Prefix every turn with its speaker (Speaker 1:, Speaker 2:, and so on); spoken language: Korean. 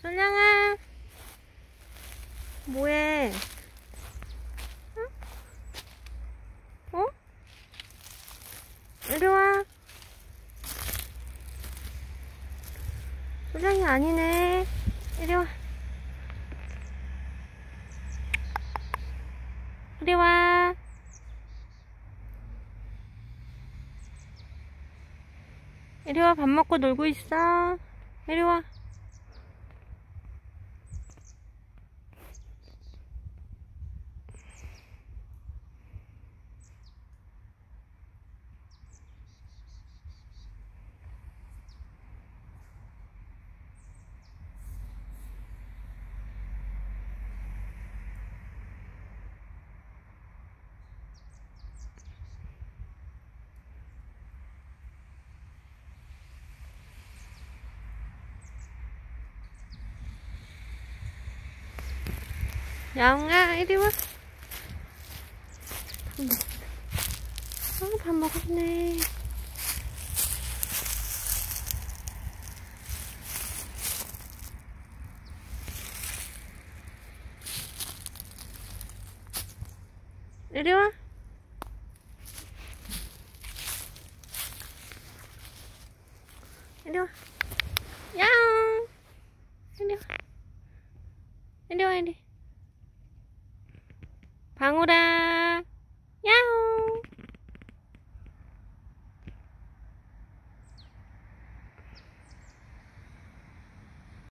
Speaker 1: 솔량아, 뭐해? 어? 어? 이리와. 솔량이 아니네. 이리와. 이리와. 이리와. 밥 먹고 놀고 있어. 이리와. 야옹아, 이리와. 밥 먹었네. 이리와. 이리와. 야옹. 이리와. 이리와, 이리. 방울아. 야옹.